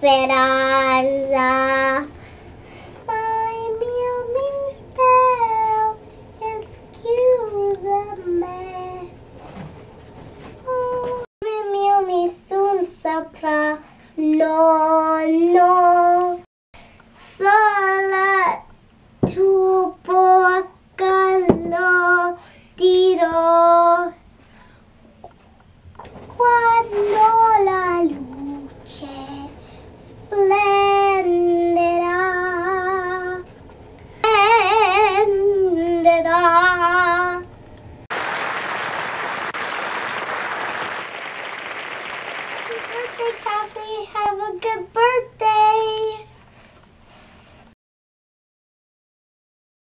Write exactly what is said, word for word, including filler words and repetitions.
speranza. My mio mistero es chiudere. Oh, mio mi sun saprà, no, no. Sola tu bocca lo dirò quando la luce splenderà, splenderà. Happy birthday, Kathy. Have a good birthday.